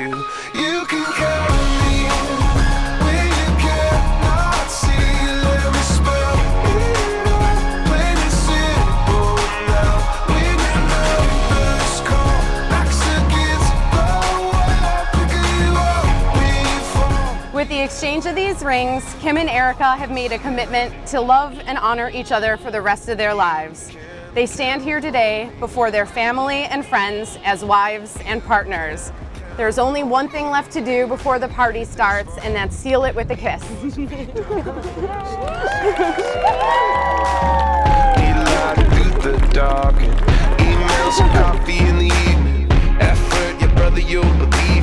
you. You can count on me when you cannot see. Let me spell it out, plain and simple now. When your numbers call, backs against the wall, picking you up when you fall. With the exchange of these rings, Kim and Erica have made a commitment to love and honor each other for the rest of their lives. They stand here today before their family and friends as wives and partners. There's only one thing left to do before the party starts, and that's seal it with a kiss. Need a lot of good the dark and emails and coffee in the evening. Effort, your brother, you'll believe.